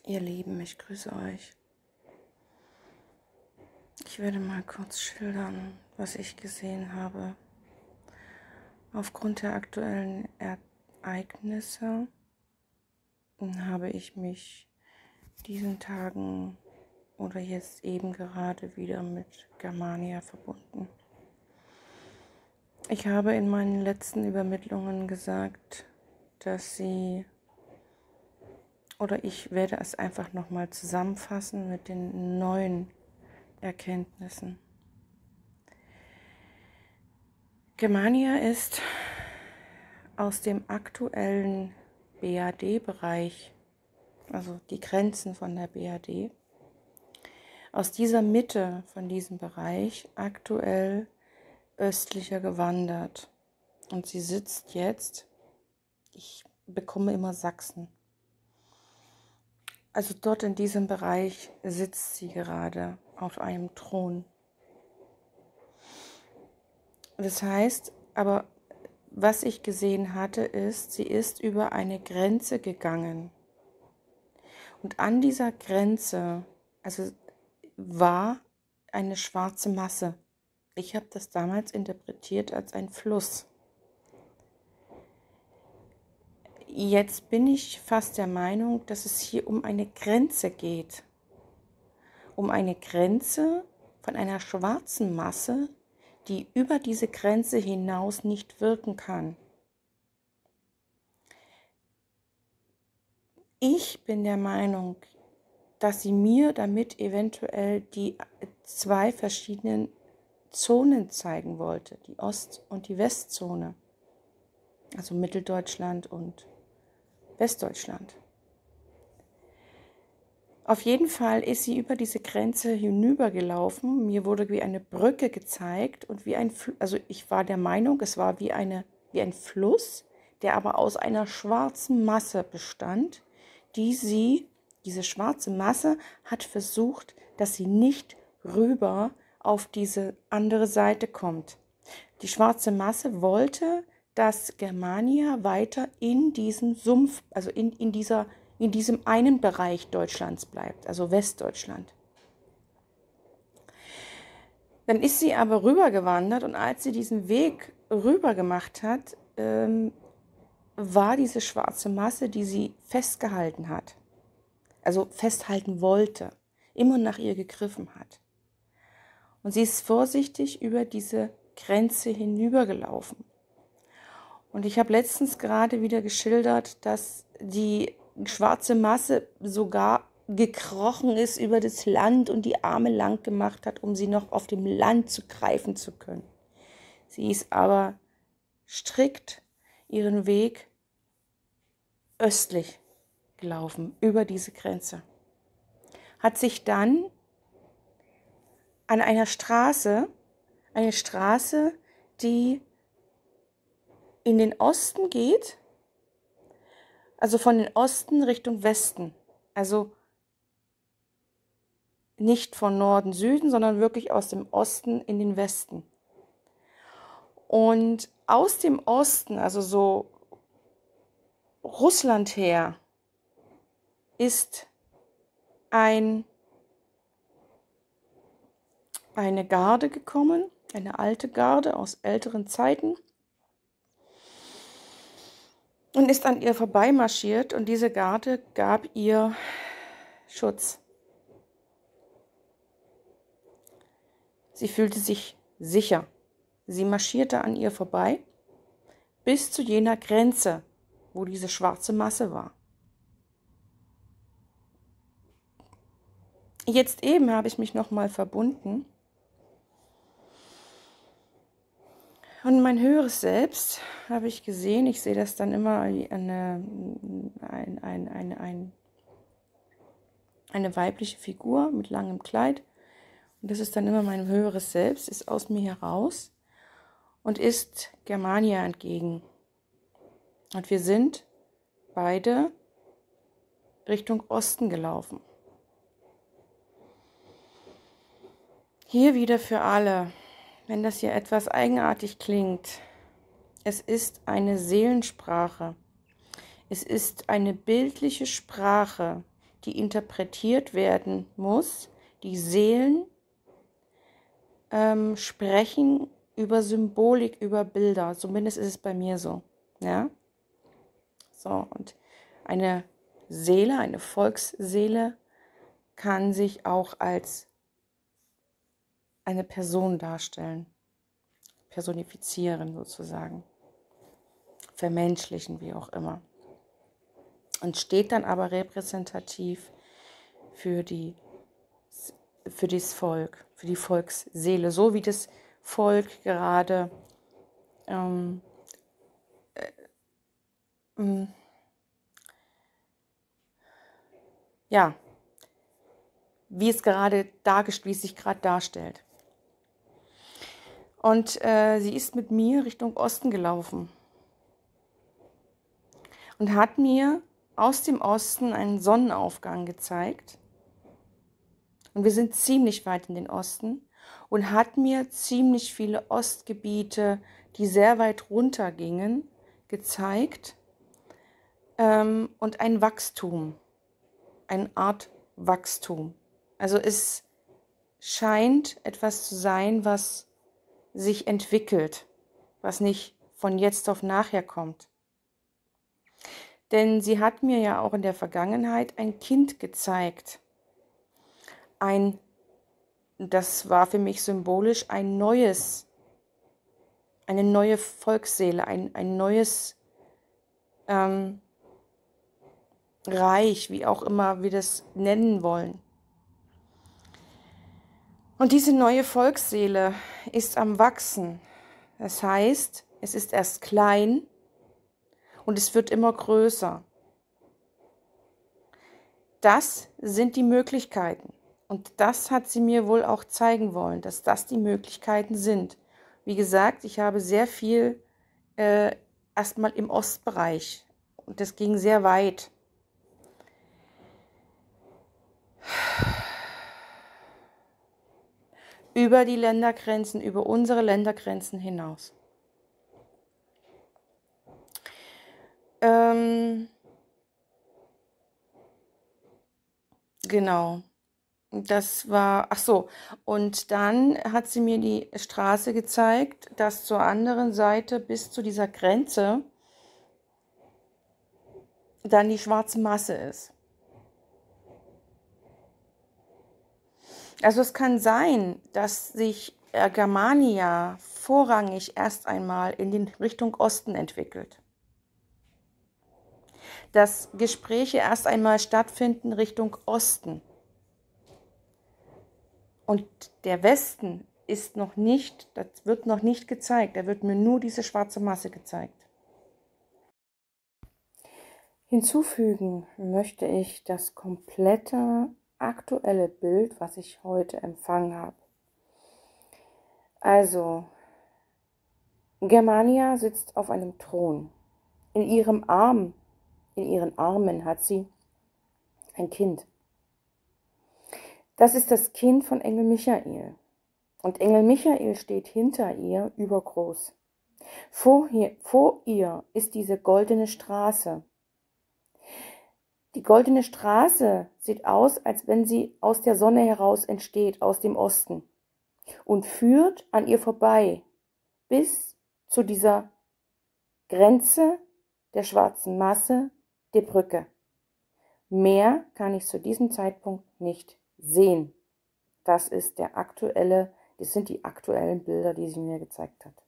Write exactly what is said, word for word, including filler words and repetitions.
Ihr Lieben, ich grüße euch. Ich werde mal kurz schildern, was ich gesehen habe. Aufgrund der aktuellen Ereignisse habe ich mich diesen Tagen oder jetzt eben gerade wieder mit Germania verbunden. Ich habe in meinen letzten Übermittlungen gesagt, dass sie, oder ich werde es einfach nochmal zusammenfassen mit den neuen Erkenntnissen. Germania ist aus dem aktuellen B A D-Bereich, also die Grenzen von der B A D, aus dieser Mitte von diesem Bereich aktuell östlicher gewandert. Und sie sitzt jetzt, ich bekomme immer Sachsen, also dort in diesem Bereich sitzt sie gerade auf einem Thron. Das heißt, aber was ich gesehen hatte, ist, sie ist über eine Grenze gegangen. Und an dieser Grenze, also war eine schwarze Masse. Ich habe das damals interpretiert als ein Fluss. Jetzt bin ich fast der Meinung, dass es hier um eine Grenze geht. Um eine Grenze von einer schwarzen Masse, die über diese Grenze hinaus nicht wirken kann. Ich bin der Meinung, dass sie mir damit eventuell die zwei verschiedenen Zonen zeigen wollte, die Ost- und die Westzone, also Mitteldeutschland und Westdeutschland. Auf jeden Fall ist sie über diese Grenze hinübergelaufen. Mir wurde wie eine Brücke gezeigt und wie ein, Fl- also ich war der Meinung, es war wie eine, wie ein Fluss, der aber aus einer schwarzen Masse bestand, die sie, diese schwarze Masse hat versucht, dass sie nicht rüber auf diese andere Seite kommt. Die schwarze Masse wollte, dass Germania weiter in diesem Sumpf, also in, in, dieser, in diesem einen Bereich Deutschlands bleibt, also Westdeutschland. Dann ist sie aber rübergewandert und als sie diesen Weg rüber gemacht hat, ähm, war diese schwarze Masse, die sie festgehalten hat, also festhalten wollte, immer nach ihr gegriffen hat. Und sie ist vorsichtig über diese Grenze hinübergelaufen. Und ich habe letztens gerade wieder geschildert, dass die schwarze Masse sogar gekrochen ist über das Land und die Arme lang gemacht hat, um sie noch auf dem Land zu greifen zu können. Sie ist aber strikt ihren Weg östlich gelaufen, über diese Grenze. Hat sich dann an einer Straße, eine Straße, die in den Osten geht, also von den Osten Richtung Westen, also nicht von Norden, Süden, sondern wirklich aus dem Osten in den Westen. Und aus dem Osten, also so Russland her, ist ein, eine Garde gekommen, eine alte Garde aus älteren Zeiten, und ist an ihr vorbeimarschiert und diese Garde gab ihr Schutz. Sie fühlte sich sicher. Sie marschierte an ihr vorbei bis zu jener Grenze, wo diese schwarze Masse war. Jetzt eben habe ich mich nochmal verbunden und mein höheres Selbst habe ich gesehen. Ich sehe das dann immer eine, ein, ein, ein, ein, eine weibliche Figur mit langem Kleid. Und das ist dann immer mein höheres Selbst, ist aus mir heraus und ist Germania entgegen. Und wir sind beide Richtung Osten gelaufen. Hier wieder für alle, wenn das hier etwas eigenartig klingt, es ist eine Seelensprache. Es ist eine bildliche Sprache, die interpretiert werden muss. Die Seelen ähm, sprechen über Symbolik, über Bilder. Zumindest ist es bei mir so. Ja? So, und eine Seele, eine Volksseele kann sich auch als eine Person darstellen, personifizieren sozusagen, vermenschlichen, wie auch immer. Und steht dann aber repräsentativ für die, für das Volk, für die Volksseele, so wie das Volk gerade ähm, äh, ähm, ja, wie es gerade dargestellt, wie es sich gerade darstellt. Und äh, sie ist mit mir Richtung Osten gelaufen und hat mir aus dem Osten einen Sonnenaufgang gezeigt. Und wir sind ziemlich weit in den Osten und hat mir ziemlich viele Ostgebiete, die sehr weit runter gingen, gezeigt ähm, und ein Wachstum, eine Art Wachstum. Also es scheint etwas zu sein, was sich entwickelt, was nicht von jetzt auf nachher kommt. Denn sie hat mir ja auch in der Vergangenheit ein Kind gezeigt. Ein, das war für mich symbolisch, ein neues, eine neue Volksseele, ein, ein neues ähm, Reich, wie auch immer wir das nennen wollen. Und diese neue Volksseele ist am Wachsen. Das heißt, es ist erst klein und es wird immer größer. Das sind die Möglichkeiten. Und das hat sie mir wohl auch zeigen wollen, dass das die Möglichkeiten sind. Wie gesagt, ich habe sehr viel äh, erstmal im Ostbereich und das ging sehr weit. Über die Ländergrenzen, über unsere Ländergrenzen hinaus. Ähm, genau. Das war, ach so, und dann hat sie mir die Straße gezeigt, dass zur anderen Seite bis zu dieser Grenze dann die schwarze Masse ist. Also es kann sein, dass sich Germania vorrangig erst einmal in die Richtung Osten entwickelt. Dass Gespräche erst einmal stattfinden Richtung Osten. Und der Westen ist noch nicht, das wird noch nicht gezeigt, da wird mir nur diese schwarze Masse gezeigt. Hinzufügen möchte ich das komplette aktuelle Bild, was ich heute empfangen habe. Also, Germania sitzt auf einem Thron. In ihrem Arm, in ihren Armen hat sie ein Kind. Das ist das Kind von Engel Michael. Und Engel Michael steht hinter ihr übergroß. Vor, hier, vor ihr ist diese goldene Straße. Die goldene Straße sieht aus, als wenn sie aus der Sonne heraus entsteht, aus dem Osten, und führt an ihr vorbei bis zu dieser Grenze der schwarzen Masse, der Brücke. Mehr kann ich zu diesem Zeitpunkt nicht sehen. Das ist der aktuelle, das sind die aktuellen Bilder, die sie mir gezeigt hat.